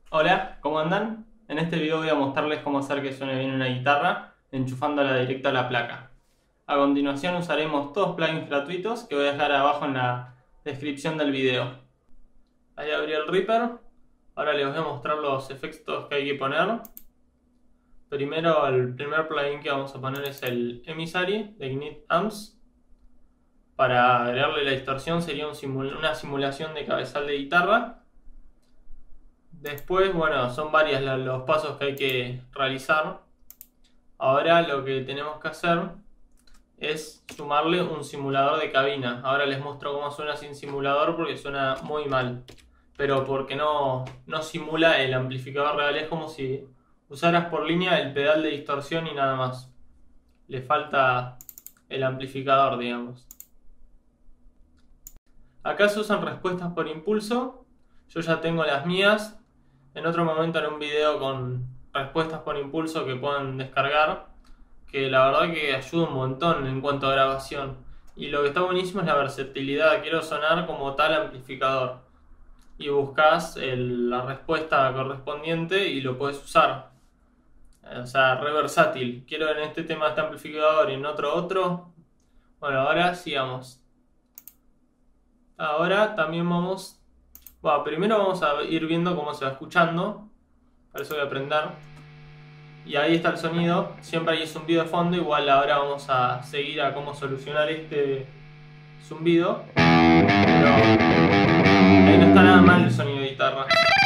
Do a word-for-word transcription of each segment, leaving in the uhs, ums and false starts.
Hola, ¿cómo andan? En este video voy a mostrarles cómo hacer que suene bien una guitarra enchufándola directo a la placa. A continuación usaremos todos plugins gratuitos que voy a dejar abajo en la descripción del video. Ahí abrí el Reaper. Ahora les voy a mostrar los efectos que hay que poner. Primero, el primer plugin que vamos a poner es el Emissary de Ignite Amps. Para agregarle la distorsión sería un simul- una simulación de cabezal de guitarra. Después, bueno, son varios los pasos que hay que realizar. Ahora lo que tenemos que hacer es sumarle un simulador de cabina. Ahora les muestro cómo suena sin simulador porque suena muy mal. Pero porque no, no simula el amplificador real. Es como si usaras por línea el pedal de distorsión y nada más. Le falta el amplificador, digamos. Acá se usan respuestas por impulso. Yo ya tengo las mías. En otro momento haré un video con respuestas por impulso que puedan descargar, que la verdad que ayuda un montón en cuanto a grabación. Y lo que está buenísimo es la versatilidad. Quiero sonar como tal amplificador. Y buscas el, la respuesta correspondiente y lo puedes usar. O sea, re versátil. Quiero en este tema este amplificador y en otro otro. Bueno, ahora sigamos. Ahora también vamos... Bueno, primero vamos a ir viendo cómo se va escuchando. Para eso voy a aprender. Y ahí está el sonido. Siempre hay zumbido de fondo. Igual ahora vamos a seguir a cómo solucionar este zumbido. Pero ahí no está nada mal el sonido de guitarra.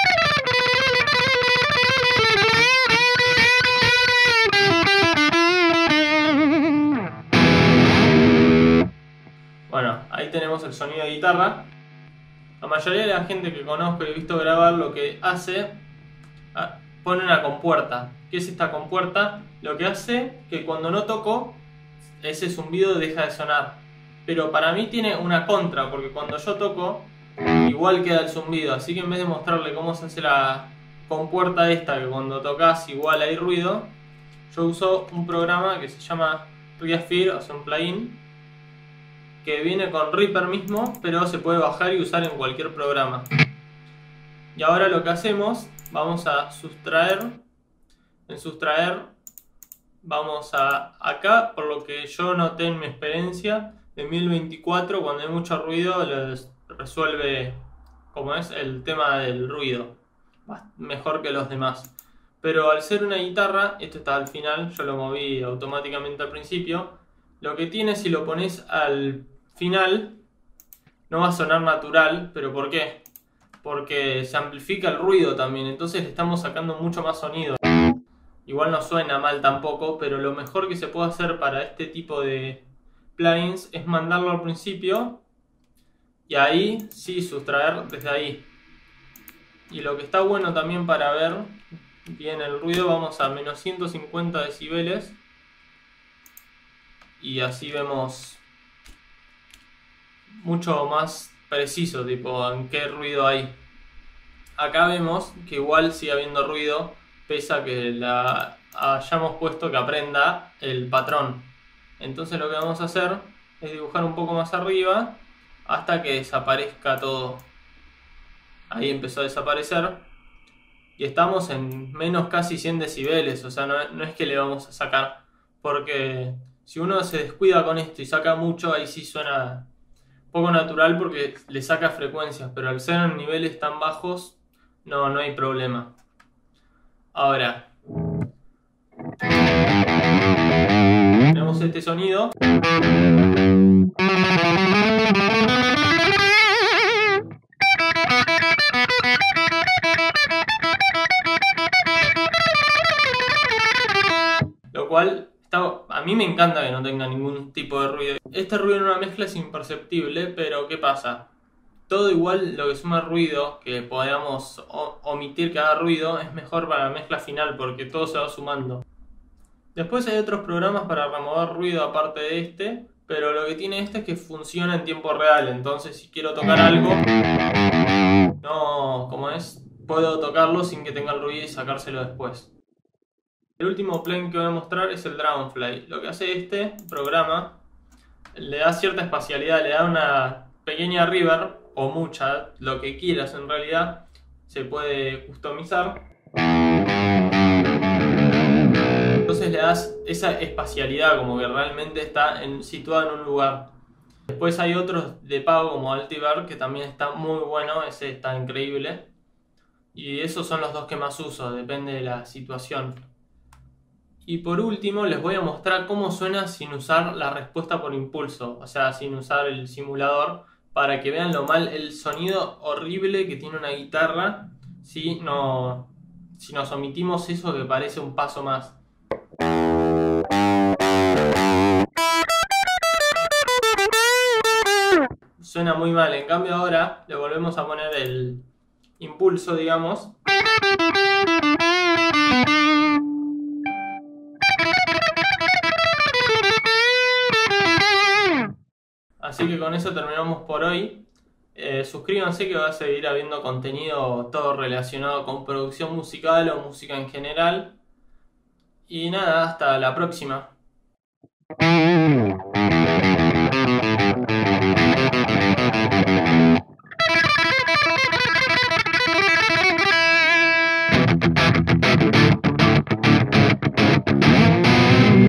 Bueno, ahí tenemos el sonido de guitarra. La mayoría de la gente que conozco y he visto grabar lo que hace, pone una compuerta. ¿Qué es esta compuerta? Lo que hace que cuando no toco, ese zumbido deja de sonar. Pero para mí tiene una contra, porque cuando yo toco, igual queda el zumbido. Así que en vez de mostrarle cómo se hace la compuerta esta, que cuando tocas igual hay ruido, yo uso un programa que se llama Reaffir, o sea un plugin, que viene con Reaper mismo, pero se puede bajar y usar en cualquier programa. Y ahora lo que hacemos, vamos a sustraer. En sustraer vamos a acá, por lo que yo noté en mi experiencia de mil veinticuatro, cuando hay mucho ruido les resuelve, como es, el tema del ruido mejor que los demás. Pero al ser una guitarra, esto está al final, yo lo moví automáticamente al principio. Lo que tiene, si lo pones al final, no va a sonar natural. ¿Pero por qué? Porque se amplifica el ruido también, entonces le estamos sacando mucho más sonido. Igual no suena mal tampoco, pero lo mejor que se puede hacer para este tipo de plugins es mandarlo al principio y ahí sí sustraer desde ahí. Y lo que está bueno también para ver bien el ruido, vamos a menos ciento cincuenta decibeles y así vemos mucho más preciso, tipo en qué ruido hay. Acá vemos que igual sigue habiendo ruido, pese a que la hayamos puesto que aprenda el patrón. Entonces lo que vamos a hacer es dibujar un poco más arriba hasta que desaparezca todo. Ahí empezó a desaparecer y estamos en menos casi cien decibeles, o sea, no, no es que le vamos a sacar, porque si uno se descuida con esto y saca mucho, ahí sí suena poco natural porque le saca frecuencias, pero al ser en niveles tan bajos no, no hay problema. Ahora tenemos este sonido. Lo cual está, a mí me encanta que no tenga ningún tipo de ruido. Este ruido en una mezcla es imperceptible, pero ¿qué pasa? Todo igual lo que suma ruido, que podamos omitir que haga ruido, es mejor para la mezcla final porque todo se va sumando. Después hay otros programas para remover ruido aparte de este, pero lo que tiene este es que funciona en tiempo real. Entonces si quiero tocar algo, no, como es, puedo tocarlo sin que tenga el ruido y sacárselo después. El último plugin que voy a mostrar es el Dragonfly. Lo que hace este programa, le da cierta espacialidad, le da una pequeña reverb, o mucha, lo que quieras en realidad, se puede customizar. Entonces le das esa espacialidad, como que realmente está en, situado en un lugar. Después hay otros de pago como Altiver, que también está muy bueno, ese está increíble. Y esos son los dos que más uso, depende de la situación. Y por último les voy a mostrar cómo suena sin usar la respuesta por impulso, o sea, sin usar el simulador, para que vean lo mal, el sonido horrible que tiene una guitarra si, no, si nos omitimos eso que parece un paso más. Suena muy mal, en cambio ahora le volvemos a poner el impulso, digamos. Así que con eso terminamos por hoy. Eh, suscríbanse que va a seguir habiendo contenido todo relacionado con producción musical o música en general. Y nada, hasta la próxima.